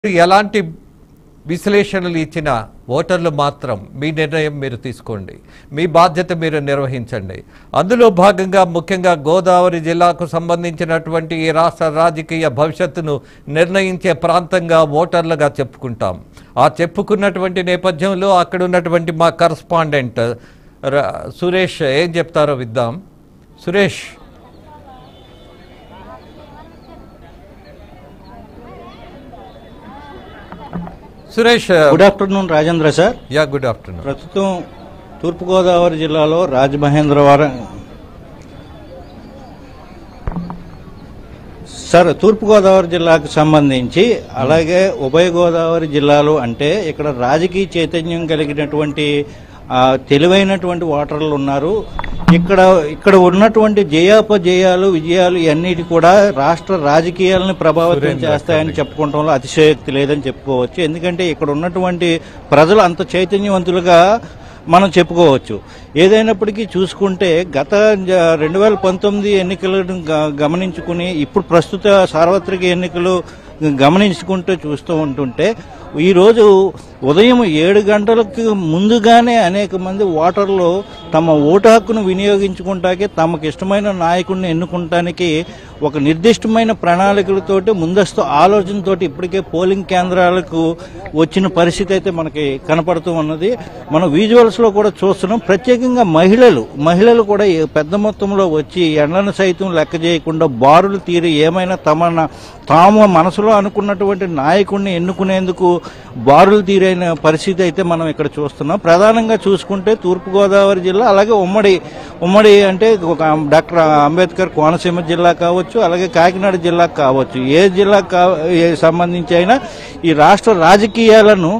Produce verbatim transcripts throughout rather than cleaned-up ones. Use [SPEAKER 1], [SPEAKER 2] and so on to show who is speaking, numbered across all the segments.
[SPEAKER 1] ఎలాంటి విశ్లేషణలు ఇచ్చినా ఓటర్లు మాత్రం మీ నిర్ణయం మీరు తీసుకోండి, మీ బాధ్యత మీరు నిర్వహించండి. అందులో భాగంగా ముఖ్యంగా గోదావరి జిల్లాకు సంబంధించినటువంటి ఈ రాష్ట్ర రాజకీయ భవిష్యత్తును నిర్ణయించే ప్రాంతంగా ఓటర్లుగా చెప్పుకుంటాం. ఆ చెప్పుకున్నటువంటి నేపథ్యంలో అక్కడ ఉన్నటువంటి మా కరస్పాండెంట్ సురేష్ ఏం చెప్తారో విద్దాం. Suresh, Suresh
[SPEAKER 2] good afternoon Rajendra sir.
[SPEAKER 1] Yeah good afternoon.
[SPEAKER 2] ప్రస్తుతం తూర్పుగోదావరి జిల్లాలో రాజమహేంద్రవరం సార్ తూర్పుగోదావరి జిల్లాకు సంబంధించి అలాగే ఉభయ గోదావరి జిల్లాలు అంటే ఇక్కడ రాజకీయ చైతన్యం కలిగినటువంటి తెలివైనటువంటి ఓటర్లు ఉన్నారు. ఇక్కడ ఇక్కడ ఉన్నటువంటి జయాపజయాలు విజయాలు ఇవన్నిటి కూడా రాష్ట్ర రాజకీయాలను ప్రభావితం చేస్తాయని చెప్పుకోవడంలో అతిశయోక్తి లేదని చెప్పుకోవచ్చు. ఎందుకంటే ఇక్కడ ఉన్నటువంటి ప్రజలు అంత చైతన్యవంతులుగా మనం చెప్పుకోవచ్చు. ఏదైనప్పటికీ చూసుకుంటే గత రెండు వేల పంతొమ్మిది ఎన్నికలను గమనించుకుని ఇప్పుడు ప్రస్తుత సార్వత్రిక ఎన్నికలు గమనించుకుంటూ చూస్తూ ఉంటుంటే ఈరోజు ఉదయం ఏడు గంటలకు ముందుగానే అనేక మంది ఓటర్లు తమ ఓటు హక్కును వినియోగించుకుంటాకే తమకు ఇష్టమైన నాయకుడిని ఎన్నుకుంటానికి ఒక నిర్దిష్టమైన ప్రణాళికలతోటి ముందస్తు ఆలోచనతోటి ఇప్పటికే పోలింగ్ కేంద్రాలకు వచ్చిన పరిస్థితి అయితే మనకి కనపడుతూ ఉన్నది. మనం విజువల్స్ లో కూడా చూస్తున్నాం. ప్రత్యేకంగా మహిళలు మహిళలు కూడా పెద్ద మొత్తంలో వచ్చి ఎండను సైతం లెక్క చేయకుండా బారులు తీరి ఏమైనా తమ తాము మనసులో అనుకున్నటువంటి నాయకుడిని ఎన్నుకునేందుకు బారులు తీరైన పరిస్థితి అయితే మనం ఇక్కడ చూస్తున్నాం. ప్రధానంగా చూసుకుంటే తూర్పుగోదావరి జిల్లా అలాగే ఉమ్మడి ఉమ్మడి అంటే ఒక డాక్టర్ అంబేద్కర్ కోనసీమ జిల్లా కావచ్చు, అలాగే కాకినాడ జిల్లా కావచ్చు, ఏ జిల్లా సంబంధించి అయినా ఈ రాష్ట్ర రాజకీయాలను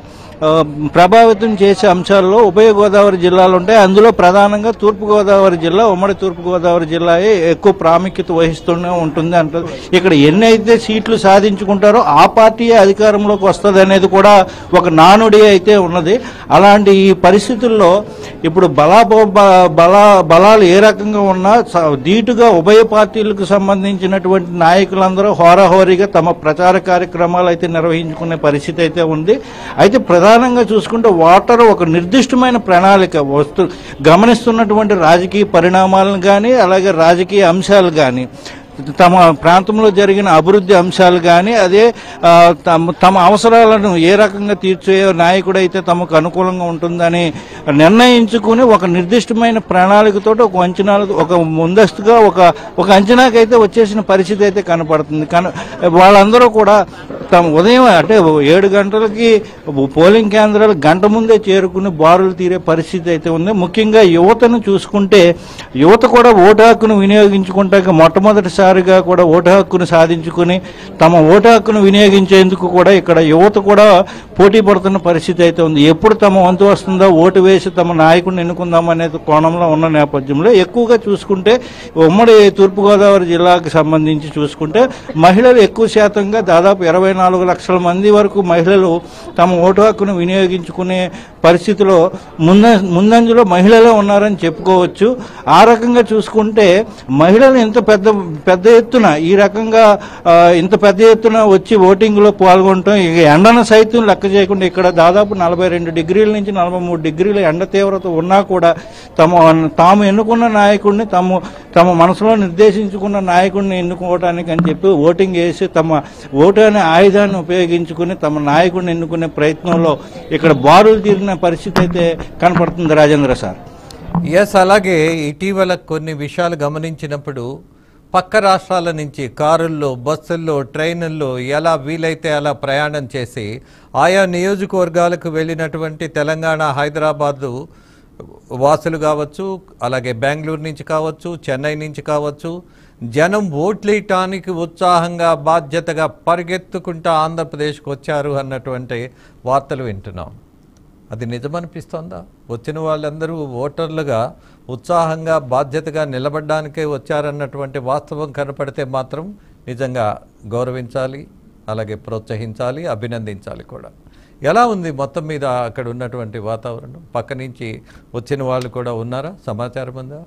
[SPEAKER 2] ప్రభావితం చేసే అంశాల్లో ఉభయ గోదావరి జిల్లాలు ఉంటాయి. అందులో ప్రధానంగా తూర్పుగోదావరి జిల్లా ఉమ్మడి తూర్పుగోదావరి జిల్లా ఎక్కువ ప్రాముఖ్యత వహిస్తూనే ఉంటుంది అంటారు. ఇక్కడ ఎన్ని అయితే సీట్లు సాధించుకుంటారో ఆ పార్టీ అధికారంలోకి వస్తుంది అనేది కూడా ఒక నానుడి అయితే ఉన్నది. అలాంటి ఈ పరిస్థితుల్లో ఇప్పుడు బలా బలా బలాలు ఏ రకంగా ఉన్నా ధీటుగా ఉభయ పార్టీలకు సంబంధించినటువంటి నాయకులందరూ హోరాహోరీగా తమ ప్రచార కార్యక్రమాలు అయితే నిర్వహించుకునే పరిస్థితి అయితే ఉంది. అయితే ప్రధానంగా చూసుకుంటే ఓటరు ఒక నిర్దిష్టమైన ప్రణాళిక వస్తు గమనిస్తున్నటువంటి రాజకీయ పరిణామాలను కానీ అలాగే రాజకీయ అంశాలు కానీ తమ ప్రాంతంలో జరిగిన అభివృద్ధి అంశాలు కానీ అదే తమ తమ అవసరాలను ఏ రకంగా తీర్చే నాయకుడైతే తమకు అనుకూలంగా ఉంటుందని నిర్ణయించుకుని ఒక నిర్దిష్టమైన ప్రణాళికతో ఒక అంచనాలు ఒక ముందస్తుగా ఒక ఒక అంచనాకైతే వచ్చేసిన పరిస్థితి అయితే కనపడుతుంది. కన వాళ్ళందరూ కూడా తమ ఉదయం అంటే ఏడు గంటలకి పోలింగ్ కేంద్రాలు గంట ముందే చేరుకుని బారులు తీరే పరిస్థితి అయితే ఉంది. ముఖ్యంగా యువతను చూసుకుంటే యువత కూడా ఓటు హక్కును వినియోగించుకుంటాక మొట్టమొదటిసారిగా కూడా ఓటు హక్కును సాధించుకుని తమ ఓటు హక్కును వినియోగించేందుకు కూడా ఇక్కడ యువత కూడా పోటీ పడుతున్న పరిస్థితి అయితే ఉంది. ఎప్పుడు తమ వంతు వస్తుందో ఓటు వేసి తమ నాయకుడిని ఎన్నుకుందాం అనేది కోణంలో ఉన్న నేపథ్యంలో ఎక్కువగా చూసుకుంటే ఉమ్మడి తూర్పుగోదావరి జిల్లాకు సంబంధించి చూసుకుంటే మహిళలు ఎక్కువ శాతంగా దాదాపు ఇరవై నాలుగు లక్షల మంది వరకు మహిళలు తమ ఓటు హక్కును వినియోగించుకునే పరిస్థితిలో ముంద ముందంజలో మహిళలే ఉన్నారని చెప్పుకోవచ్చు. ఆ రకంగా చూసుకుంటే మహిళలు ఇంత పెద్ద పెద్ద ఎత్తున ఈ రకంగా ఇంత పెద్ద ఎత్తున వచ్చి ఓటింగ్లో పాల్గొనటం ఇక ఎండను సైతం లెక్క చేయకుండా ఇక్కడ దాదాపు నలభై రెండు డిగ్రీల నుంచి నలభై మూడు డిగ్రీల ఎండ తీవ్రత ఉన్నా కూడా తమ తాము ఎన్నుకున్న నాయకుడిని తాము తమ మనసులో నిర్దేశించుకున్న నాయకుడిని ఎన్నుకోవడానికి అని చెప్పి ఓటింగ్ వేసి తమ ఓటు అనే ఆయుధాన్ని ఉపయోగించుకుని తమ నాయకుడిని ఎన్నుకునే ప్రయత్నంలో ఇక్కడ బారులు తీరిన పరిస్థితి అయితే కనపడుతుంది రాజేంద్ర సార్.
[SPEAKER 1] ఎస్, అలాగే ఇటీవల కొన్ని విషయాలు గమనించినప్పుడు పక్క రాష్ట్రాల నుంచి కారుల్లో, బస్సుల్లో, ట్రైన్ల్లో ఎలా వీలైతే అలా ప్రయాణం చేసి ఆయా నియోజకవర్గాలకు వెళ్ళినటువంటి తెలంగాణ, హైదరాబాదు వాసులు కావచ్చు, అలాగే బెంగళూరు నుంచి కావచ్చు, చెన్నై నుంచి కావచ్చు, జనం ఓట్లేయటానికి ఉత్సాహంగా బాధ్యతగా పరిగెత్తుకుంటూ ఆంధ్రప్రదేశ్కి వచ్చారు అన్నటువంటి వార్తలు వింటున్నాం. అది నిజమనిపిస్తోందా? వచ్చిన వాళ్ళందరూ ఓటర్లుగా ఉత్సాహంగా బాధ్యతగా నిలబడడానికే వచ్చారన్నటువంటి వాస్తవం కనపడితే మాత్రం నిజంగా గౌరవించాలి, అలాగే ప్రోత్సహించాలి, అభినందించాలి కూడా. ఎలా ఉంది మొత్తం మీద అక్కడ ఉన్నటువంటి వాతావరణం? పక్క నుంచి వచ్చిన వాళ్ళు కూడా ఉన్నారా? సమాచారం ఉందా?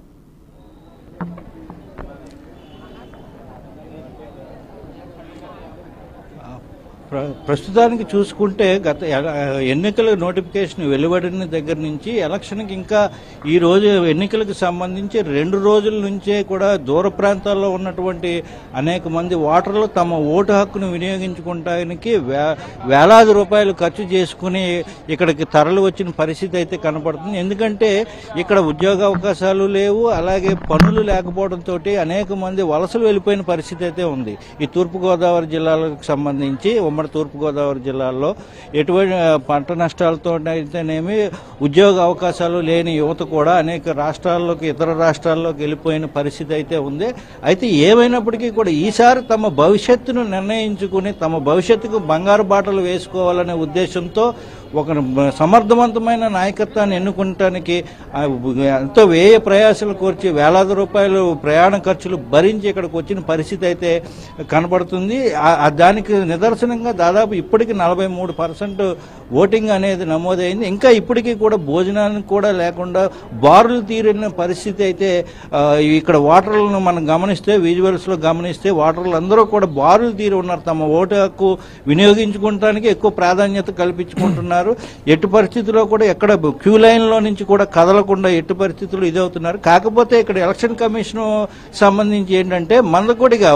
[SPEAKER 2] ప్రస్తుతానికి చూసుకుంటే గత ఎన్నికల నోటిఫికేషన్ వెలువడిన దగ్గర నుంచి ఎలక్షన్కి ఇంకా ఈ రోజు ఎన్నికలకు సంబంధించి రెండు రోజుల నుంచే కూడా దూర ప్రాంతాల్లో ఉన్నటువంటి అనేక మంది ఓటర్లు తమ ఓటు హక్కును వినియోగించుకోవడానికి వేలాది రూపాయలు ఖర్చు చేసుకుని ఇక్కడికి తరలి వచ్చిన పరిస్థితి అయితే కనపడుతుంది. ఎందుకంటే ఇక్కడ ఉద్యోగ అవకాశాలు లేవు, అలాగే పనులు లేకపోవడంతో అనేక మంది వలసలు వెళ్ళిపోయిన పరిస్థితి అయితే ఉంది. ఈ తూర్పుగోదావరి జిల్లాలకు సంబంధించి ఉమ్మడి తూర్పుగోదావరి జిల్లాలో ఎటువంటి పంట నష్టాలతో అయితేనేమి ఉద్యోగ అవకాశాలు లేని యువత కూడా అనేక రాష్ట్రాల్లోకి ఇతర రాష్ట్రాల్లోకి వెళ్ళిపోయిన పరిస్థితి అయితే ఉంది. అయితే ఏమైనప్పటికీ కూడా ఈసారి తమ భవిష్యత్తును నిర్ణయించుకుని తమ భవిష్యత్తుకు బంగారు బాటలు వేసుకోవాలనే ఉద్దేశంతో ఒక సమర్థవంతమైన నాయకత్వాన్ని ఎన్నుకోవటానికి ఎంతో వ్యయ ప్రయాసాలు కోర్చి వేలాది రూపాయలు ప్రయాణ ఖర్చులు భరించి ఇక్కడికి వచ్చిన పరిస్థితి అయితే కనబడుతుంది. దానికి నిదర్శనంగా దాదాపు ఇప్పటికి నలభై మూడు పర్సెంట్ ఓటింగ్ అనేది నమోదైంది. ఇంకా ఇప్పటికీ కూడా భోజనానికి కూడా లేకుండా బారులు తీరిన పరిస్థితి అయితే ఇక్కడ ఓటర్లను మనం గమనిస్తే విజువల్స్లో గమనిస్తే ఓటర్లు అందరూ కూడా బారులు తీరి ఉన్నారు. తమ ఓటు హక్కు వినియోగించుకోవడానికి ఎక్కువ ప్రాధాన్యత కల్పించుకుంటున్నారు. ఎట్టి పరిస్థితుల్లో కూడా ఎక్కడ క్యూ లైన్లో నుంచి కూడా కదలకుండా ఎట్టి పరిస్థితుల్లో ఇదవుతున్నారు. కాకపోతే ఇక్కడ ఎలక్షన్ కమిషన్ సంబంధించి ఏంటంటే మందకొడిగా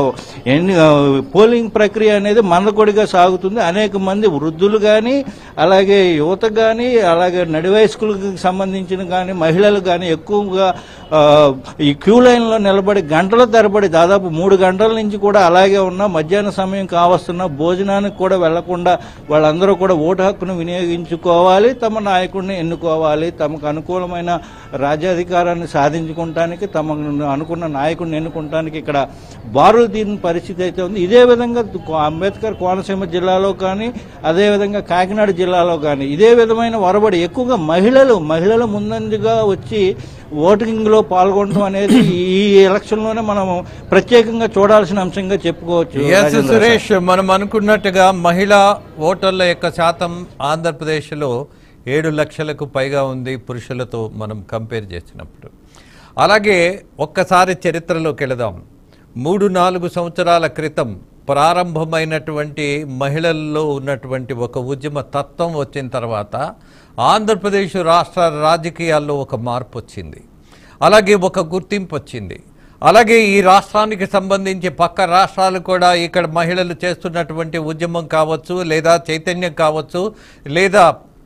[SPEAKER 2] పోలింగ్ ప్రక్రియ అనేది మందకొడిగా సాగుతుంది. అనేక మంది వృద్ధులు కానీ అలాగే యువత కానీ అలాగే నడి వయస్కులకు సంబంధించిన కానీ మహిళలు కానీ ఎక్కువగా ఈ క్యూ లైన్లో నిలబడి గంటల తరబడి దాదాపు మూడు గంటల నుంచి కూడా అలాగే ఉన్న మధ్యాహ్న సమయం కావస్తున్న భోజనానికి కూడా వెళ్లకుండా వాళ్ళందరూ కూడా ఓటు హక్కును వినియోగించుకోవాలి, తమ నాయకుడిని ఎన్నుకోవాలి, తమకు అనుకూలమైన రాజ్యాధికారాన్ని సాధించుకోవటానికి తమ అనుకున్న నాయకుడిని ఎన్నుకోవటానికి ఇక్కడ బారులు తీరిన పరిస్థితి అయితే ఉంది. ఇదే విధంగా అంబేద్కర్ కోనసీమ జిల్లాలో కానీ అదేవిధంగా కాకినాడ జిల్లాలో కానీ ఇదే విధమైన వరబడి ఎక్కువగా మహిళలు మహిళలు ముందంజగా వచ్చి ఓటింగ్ లో పాల్గొనడం అనేది ఈ ఎలక్షన్ లోనే మనం ప్రత్యేకంగా చూడాల్సిన అంశంగా చెప్పుకోవచ్చు.
[SPEAKER 1] సురేష్, మనం అనుకున్నట్టుగా మహిళా ఓటర్ల యొక్క శాతం ఆంధ్రప్రదేశ్ లో ఏడు లక్షలకు పైగా ఉంది పురుషులతో మనం కంపేర్ చేసినప్పుడు. అలాగే ఒక్కసారి చరిత్రలోకి వెళదాం. మూడు నాలుగు సంవత్సరాల క్రితం ప్రారంభమైనటువంటి మహిళల్లో ఉన్నటువంటి ఒక ఉద్యమ తత్వం వచ్చిన తర్వాత ఆంధ్రప్రదేశ్ రాష్ట్ర రాజకీయాల్లో ఒక మార్పు వచ్చింది, అలాగే ఒక గుర్తింపు వచ్చింది. అలాగే ఈ రాష్ట్రానికి సంబంధించి పక్క రాష్ట్రాలు కూడా ఇక్కడ మహిళలు చేస్తున్నటువంటి ఉద్యమం కావచ్చు, లేదా చైతన్యం కావచ్చు, లేదా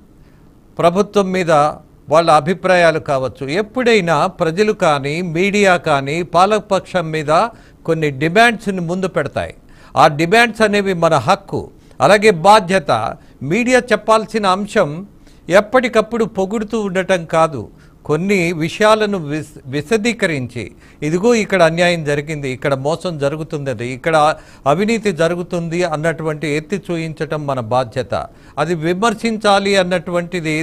[SPEAKER 1] ప్రభుత్వం మీద వాళ్ళ అభిప్రాయాలు కావచ్చు, ఎప్పుడైనా ప్రజలు కానీ మీడియా కానీ పాలకపక్షం మీద కొన్ని డిమాండ్స్ని ముందు పెడతాయి. ఆ డిమాండ్స్ అనేవి మన హక్కు, అలాగే బాధ్యత. మీడియా చెప్పాల్సిన అంశం ఎప్పటికప్పుడు పొగుడుతూ ఉండటం కాదు, కొన్ని విషయాలను విశ విశదీకరించి ఇదిగో ఇక్కడ అన్యాయం జరిగింది, ఇక్కడ మోసం జరుగుతున్నది, ఇక్కడ అవినీతి జరుగుతుంది అన్నటువంటి ఎత్తి చూయించటం మన బాధ్యత. అది విమర్శించాలి అన్నటువంటిది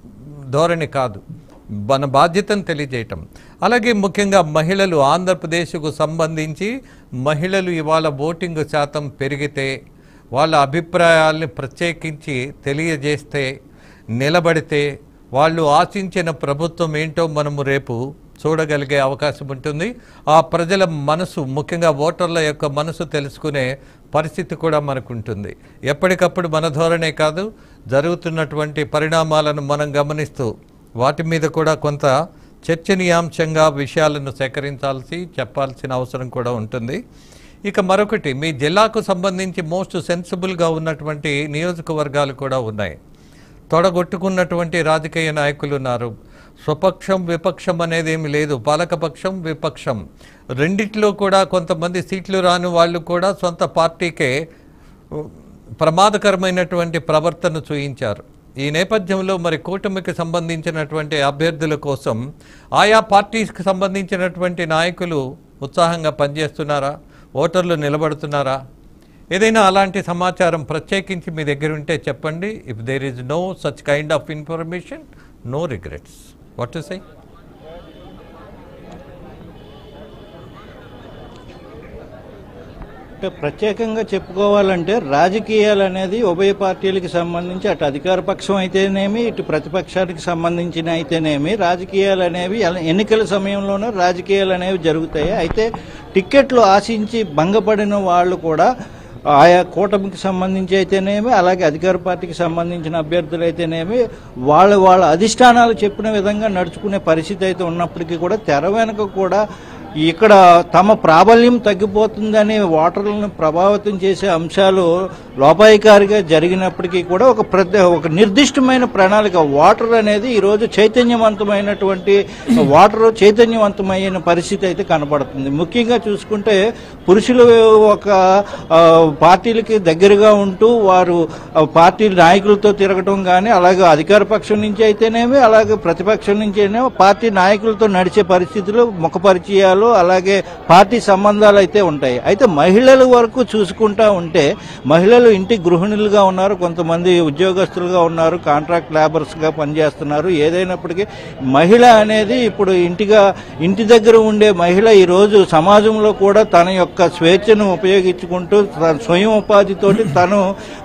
[SPEAKER 1] ధోరణి కాదు, మన బాధ్యతను తెలియజేయటం. అలాగే ముఖ్యంగా మహిళలు, ఆంధ్రప్రదేశ్కు సంబంధించి మహిళలు ఇవాళ ఓటింగ్ శాతం పెరిగితే, వాళ్ళ అభిప్రాయాల్ని ప్రత్యేకించి తెలియజేస్తే, నిలబడితే, వాళ్ళు ఆశించిన ప్రభుత్వం ఏంటో మనము రేపు చూడగలిగే అవకాశం ఉంటుంది. ఆ ప్రజల మనసు, ముఖ్యంగా ఓటర్ల యొక్క మనసు తెలుసుకునే పరిస్థితి కూడా మనకు ఉంటుంది. ఎప్పటికప్పుడు మన ధోరణే కాదు, జరుగుతున్నటువంటి పరిణామాలను మనం గమనిస్తూ వాటి మీద కూడా కొంత చర్చనీయాంశంగా విషయాలను సేకరించాల్సి చెప్పాల్సిన అవసరం కూడా ఉంటుంది. ఇక మరొకటి, మీ జిల్లాకు సంబంధించి మోస్ట్ సెన్సిబుల్గా ఉన్నటువంటి నియోజకవర్గాలు కూడా ఉన్నాయి. తొడగొట్టుకున్నటువంటి రాజకీయ నాయకులు ఉన్నారు. స్వపక్షం విపక్షం అనేది ఏమి లేదు, పాలకపక్షం విపక్షం రెండిట్లో కూడా కొంతమంది సీట్లు రాని వాళ్ళు కూడా సొంత పార్టీకే ప్రమాదకరమైనటువంటి ప్రవర్తన చూయించారు. ఈ నేపథ్యంలో మరి కూటమికి సంబంధించినటువంటి అభ్యర్థుల కోసం ఆయా పార్టీకి సంబంధించినటువంటి నాయకులు ఉత్సాహంగా పనిచేస్తున్నారా, ఓటర్లు నిలబడుతున్నారా? ఏదైనా అలాంటి సమాచారం ప్రత్యేకించి మీ దగ్గర ఉంటే చెప్పండి. If there is no such kind of information, no regrets. What to say?
[SPEAKER 2] అంటే ప్రత్యేకంగా చెప్పుకోవాలంటే రాజకీయాలు అనేది ఉభయ పార్టీలకు సంబంధించి అటు అధికార పక్షం అయితేనేమి ఇటు ప్రతిపక్షానికి సంబంధించిన అయితేనేమి రాజకీయాలు అనేవి ఎన్నికల సమయంలోనూ రాజకీయాలు అనేవి జరుగుతాయి. అయితే టిక్కెట్లు ఆశించి భంగపడిన వాళ్ళు కూడా ఆయా కూటమికి సంబంధించి అయితేనేమి, అలాగే అధికార పార్టీకి సంబంధించిన అభ్యర్థులు అయితేనేమి వాళ్ళ వాళ్ళ అధిష్టానాలు చెప్పిన విధంగా నడుచుకునే పరిస్థితి అయితే ఉన్నప్పటికీ కూడా తెర వెనుక కూడా ఇక్కడ తమ ప్రాబల్యం తగ్గిపోతుందని ఓటర్లను ప్రభావితం చేసే అంశాలు లోపాయికారిగా జరిగినప్పటికీ కూడా ఒక ప్రత్యేక ఒక నిర్దిష్టమైన ప్రణాళిక ఓటర్ అనేది ఈరోజు చైతన్యవంతమైనటువంటి ఓటర్ చైతన్యవంతమైన పరిస్థితి అయితే కనబడుతుంది. ముఖ్యంగా చూసుకుంటే పురుషులు ఒక పార్టీలకి దగ్గరగా ఉంటూ వారు పార్టీ నాయకులతో తిరగటం కానీ, అలాగే అధికార పక్షం నుంచి అయితేనేమి అలాగే ప్రతిపక్షం నుంచి అయితేనేమి పార్టీ నాయకులతో నడిచే పరిస్థితులు, ముఖ పరిచయాలు, అలాగే పార్టీ సంబంధాలు అయితే ఉంటాయి. అయితే మహిళల వరకు చూసుకుంటా ఉంటే మహిళలు ఇంటి గృహిణులుగా ఉన్నారు, కొంతమంది ఉద్యోగస్తులుగా ఉన్నారు, కాంట్రాక్ట్ లేబర్స్ గా పనిచేస్తున్నారు. ఏదైనప్పటికీ మహిళ అనేది ఇప్పుడు ఇంటిగా ఇంటి దగ్గర ఉండే మహిళ ఈ రోజు సమాజంలో కూడా తన యొక్క స్వేచ్ఛను ఉపయోగించుకుంటూ స్వయం ఉపాధితోటి తను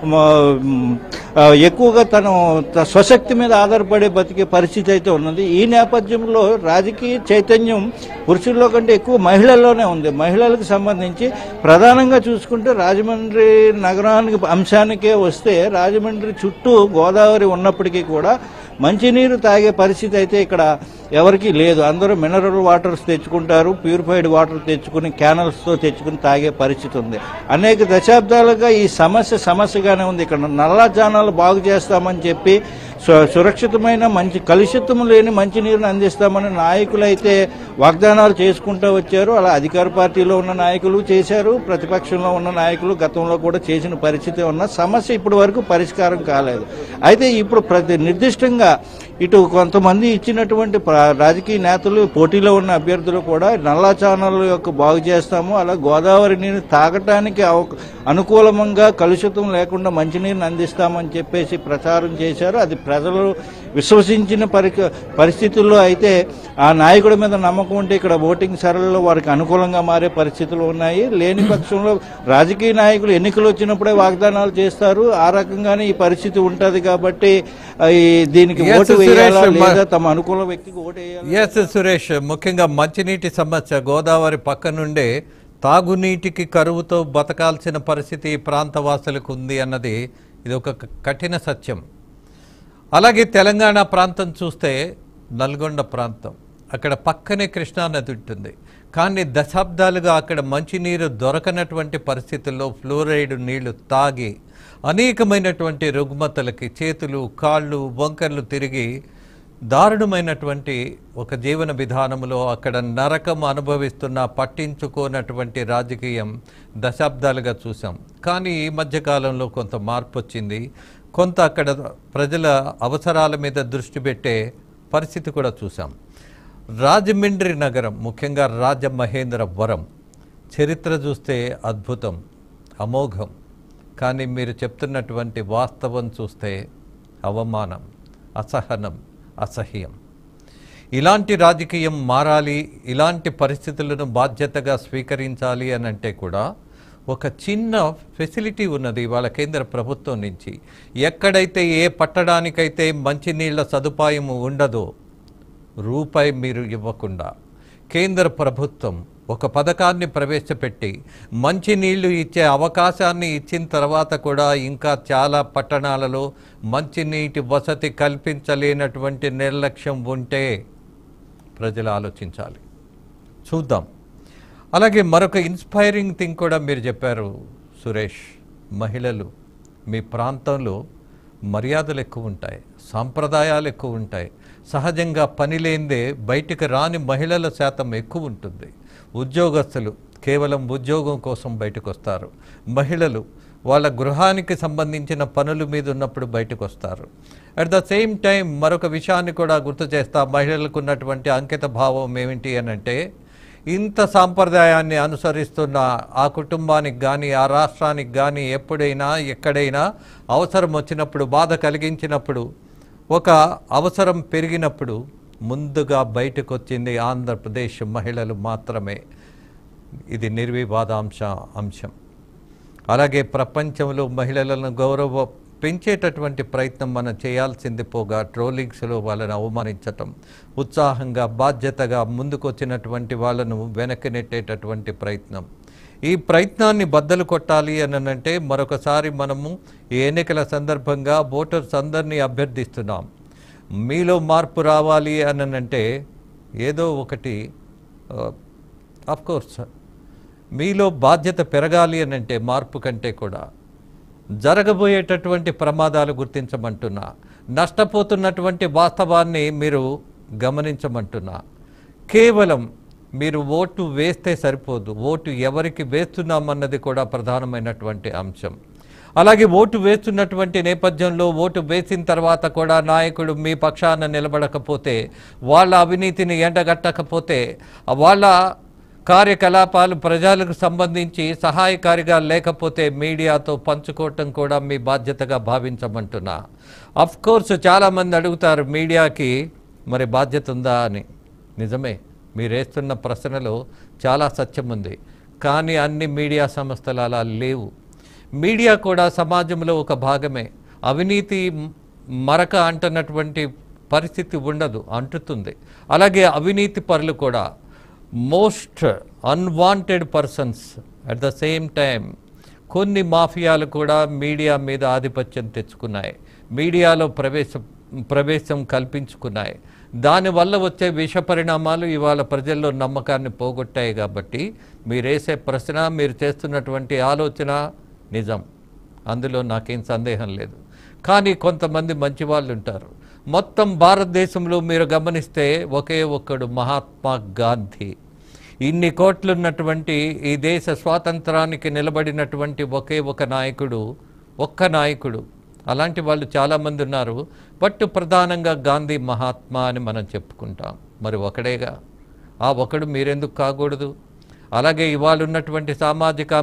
[SPEAKER 2] ఎక్కువగా తను స్వశక్తి మీద ఆధారపడే బతికే పరిస్థితి అయితే ఉన్నది. ఈ నేపథ్యంలో రాజకీయ చైతన్యం పురుషుల్లో కంటే ఎక్కువ మహిళల్లోనే ఉంది. మహిళలకు సంబంధించి ప్రధానంగా చూసుకుంటే రాజమండ్రి నగరానికి అంశానికే వస్తే రాజమండ్రి చుట్టూ గోదావరి ఉన్నప్పటికీ కూడా మంచినీరు తాగే పరిస్థితి అయితే ఇక్కడ ఎవరికీ లేదు. అందరూ మినరల్ వాటర్స్ తెచ్చుకుంటారు, ప్యూరిఫైడ్ వాటర్ తెచ్చుకుని క్యానల్స్తో తెచ్చుకుని తాగే పరిస్థితి ఉంది. అనేక దశాబ్దాలుగా ఈ సమస్య సమస్యగానే ఉంది. ఇక్కడ నల్లా ఛానల్ బాగు చేస్తామని చెప్పి సురక్షితమైన మంచి కలుషితం లేని మంచినీరుని అందిస్తామని నాయకులు అయితే వాగ్దానాలు చేసుకుంటూ వచ్చారు. అలా అధికార పార్టీలో ఉన్న నాయకులు చేశారు, ప్రతిపక్షంలో ఉన్న నాయకులు గతంలో కూడా చేసిన పరిస్థితి ఉన్న సమస్య ఇప్పటి వరకు పరిష్కారం కాలేదు. అయితే ఇప్పుడు ప్రతి నిర్దిష్టంగా ఇటు కొంతమంది ఇచ్చినటువంటి రాజకీయ నేతలు, పోటీలో ఉన్న అభ్యర్థులు కూడా నల్లా ఛానల్ యొక్క బాగు చేస్తాము, అలా గోదావరి నీరు తాగటానికి అనుకూలంగా కలుషితం లేకుండా మంచినీరుని అందిస్తామని చెప్పేసి ప్రచారం చేశారు. అది ప్రజలు విశ్వసించిన పరి పరిస్థితుల్లో అయితే ఆ నాయకుడి మీద నమ్మకం ఉంటే ఇక్కడ ఓటింగ్ సరళిలో వారికి అనుకూలంగా మారే పరిస్థితులు ఉన్నాయి. లేని పక్షంలో రాజకీయ నాయకులు ఎన్నికలు వచ్చినప్పుడే వాగ్దానాలు చేస్తారు. ఆ రకంగానే ఈ పరిస్థితి ఉంటుంది. కాబట్టి దీనికి ఓటు వేయాలా లేదా తమ అనుకూల వ్యక్తికి ఓటు వేయాలి.
[SPEAKER 1] ఎస్ సురేష్, ముఖ్యంగా మంచినీటి సమస్య గోదావరి పక్క నుండే తాగునీటికి కరువుతో బతకాల్సిన పరిస్థితి ప్రాంతవాసులకు ఉంది అన్నది ఇది ఒక కఠిన సత్యం. అలాగే తెలంగాణ ప్రాంతం చూస్తే నల్గొండ ప్రాంతం, అక్కడ పక్కనే కృష్ణానది ఉంటుంది. కానీ దశాబ్దాలుగా అక్కడ మంచినీరు దొరకనటువంటి పరిస్థితుల్లో ఫ్లోరైడ్ నీళ్లు తాగి అనేకమైనటువంటి రుగ్మతలకి చేతులు, కాళ్ళు, వంకర్లు తిరిగి దారుణమైనటువంటి ఒక జీవన విధానంలో అక్కడ నరకం అనుభవిస్తున్న పట్టించుకోనటువంటి రాజకీయం దశాబ్దాలుగా చూసాం. కానీ ఈ మధ్యకాలంలో కొంత మార్పు వచ్చింది. కొంత అక్కడ ప్రజల అవసరాల మీద దృష్టి పెట్టే పరిస్థితి కూడా చూసాం. రాజమండ్రి నగరం, ముఖ్యంగా రాజమహేంద్రవరం చరిత్ర చూస్తే అద్భుతం, అమోఘం. కానీ మీరు చెప్తున్నటువంటి వాస్తవం చూస్తే అవమానం, అసహనం, అసహ్యం. ఇలాంటి రాజకీయం మారాలి, ఇలాంటి పరిస్థితులను బాధ్యతగా స్వీకరించాలి అని అంటే కూడా ఒక చిన్న ఫెసిలిటీ ఉన్నది ఇవాళ కేంద్ర ప్రభుత్వం నుంచి. ఎక్కడైతే ఏ పట్టడానికైతే మంచినీళ్ల సదుపాయం ఉండదో రూపాయి మీరు ఇవ్వకుండా కేంద్ర ప్రభుత్వం ఒక పథకాన్ని ప్రవేశపెట్టి మంచినీళ్లు ఇచ్చే అవకాశాన్ని ఇచ్చిన తర్వాత కూడా ఇంకా చాలా పట్టణాలలో మంచినీటి వసతి కల్పించలేనటువంటి నిర్లక్ష్యం ఉంటే ప్రజలు ఆలోచించాలి. చూద్దాం. అలాగే మరొక ఇన్స్పైరింగ్ థింగ్ కూడా మీరు చెప్పారు సురేష్. మహిళలు మీ ప్రాంతంలో మర్యాదలు ఎక్కువ ఉంటాయి, సాంప్రదాయాలు ఎక్కువ ఉంటాయి. సహజంగా పని లేనిదే బయటికి రాని మహిళల శాతం ఎక్కువ ఉంటుంది. ఉద్యోగస్తులు కేవలం ఉద్యోగం కోసం బయటకు వస్తారు. మహిళలు వాళ్ళ గృహానికి సంబంధించిన పనుల మీద ఉన్నప్పుడు బయటకు వస్తారు. అట్ ద సేమ్ టైం మరొక విషయాన్ని కూడా గుర్తు చేస్తా. మహిళలకు ఉన్నటువంటి అంకిత భావం ఏమిటి అని అంటే, ఇంత సాంప్రదాయాన్ని అనుసరిస్తున్న ఆ కుటుంబానికి కానీ ఆ రాష్ట్రానికి కానీ ఎప్పుడైనా ఎక్కడైనా అవసరం వచ్చినప్పుడు, బాధ కలిగించినప్పుడు, ఒక అవసరం పెరిగినప్పుడు ముందుగా బయటకు వచ్చింది ఆంధ్రప్రదేశ్ మహిళలు మాత్రమే. ఇది నిర్వివాదాంశ అంశం. అలాగే ప్రపంచంలో మహిళలను గౌరవ పెంచేటటువంటి ప్రయత్నం మనం చేయాల్సింది పోగా ట్రోలింగ్స్లో వాళ్ళని అవమానించటం, ఉత్సాహంగా బాధ్యతగా ముందుకొచ్చినటువంటి వాళ్ళను వెనక్కి నెట్టేటటువంటి ప్రయత్నం, ఈ ప్రయత్నాన్ని బద్దలు కొట్టాలి అని అంటే మరొకసారి మనము ఈ ఎన్నికల సందర్భంగా ఓటర్స్ అందరినీ అభ్యర్థిస్తున్నాం. మీలో మార్పు రావాలి అని అంటే ఏదో ఒకటి కోర్స్ మీలో బాధ్యత పెరగాలి అని అంటే మార్పు కంటే కూడా జరగబోయేటటువంటి ప్రమాదాలు గుర్తించమంటున్నా, నష్టపోతున్నటువంటి వాస్తవాన్ని మీరు గమనించమంటున్నా. కేవలం మీరు ఓటు వేస్తే సరిపోదు, ఓటు ఎవరికి వేస్తున్నామన్నది కూడా ప్రధానమైనటువంటి అంశం. అలాగే ఓటు వేస్తున్నటువంటి నేపథ్యంలో ఓటు వేసిన తర్వాత కూడా నాయకుడు మీ పక్షాన నిలబడకపోతే, వాళ్ళ అవినీతిని ఎండగట్టకపోతే, వాళ్ళ కార్యకలాపాలు ప్రజలకు సంబంధించి సహాయకారిగా లేకపోతే మీడియాతో పంచుకోవటం కూడా మీ బాధ్యతగా భావించమంటున్నా. అఫ్ కోర్స్ చాలామంది అడుగుతారు మీడియాకి మరి బాధ్యత ఉందా అని. నిజమే, మీరేస్తున్న ప్రశ్నలో చాలా సత్యం ఉంది. కానీ అన్ని మీడియా సంస్థలు అలా లేవు. మీడియా కూడా సమాజంలో ఒక భాగమే. అవినీతి మరక అంటున్నటువంటి పరిస్థితి ఉండదు, అంటుతుంది. అలాగే అవినీతి పరులు కూడా most unwanted persons at the same time కొన్ని మాఫియాలు కూడా మీడియా మీద ఆధిపత్యం తెచ్చుకున్నాయి, మీడియాలో ప్రవేశ ప్రవేశం కల్పించుకున్నాయి. దానివల్ల వచ్చే విష పరిణామాలు ఇవాళ ప్రజల్లో నమ్మకాన్ని పోగొట్టాయి. కాబట్టి మీరేసే ప్రశ్న, మీరు చేస్తున్నటువంటి ఆలోచన నిజం, అందులో నాకేం సందేహం లేదు. కానీ కొంతమంది మంచి వాళ్ళు ఉంటారు. మొత్తం భారతదేశంలో మీరు గమనిస్తే ఒకే ఒక్కడు మహాత్మా గాంధీ. ఇన్ని కోట్లున్నటువంటి ఈ దేశ స్వాతంత్రానికి నిలబడినటువంటి ఒకే ఒక నాయకుడు, ఒక్క నాయకుడు. అలాంటి వాళ్ళు చాలామంది ఉన్నారు. బట్ ప్రధానంగా గాంధీ మహాత్మా అని మనం చెప్పుకుంటాం. మరి ఒకడేగా, ఆ ఒకడు మీరెందుకు కాకూడదు? అలాగే ఇవాళ ఉన్నటువంటి సామాజిక